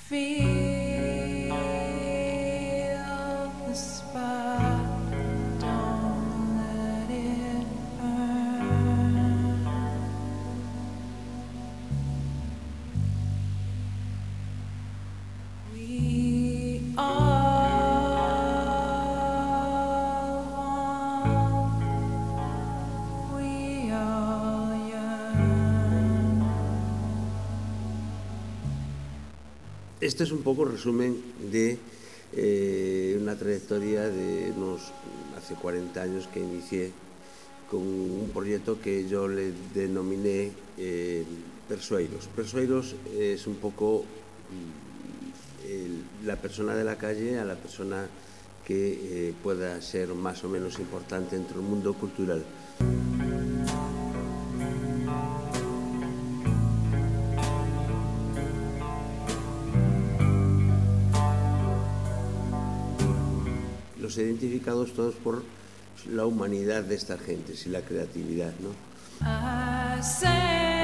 Feel the spark, don't let it burn. We all want, we all yearn. Este es un poco resumen de una trayectoria de hace 40 años que inicié con un proyecto que yo le denominé Persueiros. Persueiros es un poco la persona de la calle a la persona que pueda ser más o menos importante dentro del mundo cultural. Los he identificado todos por la humanidad de estas gentes y la creatividad, ¿no? I say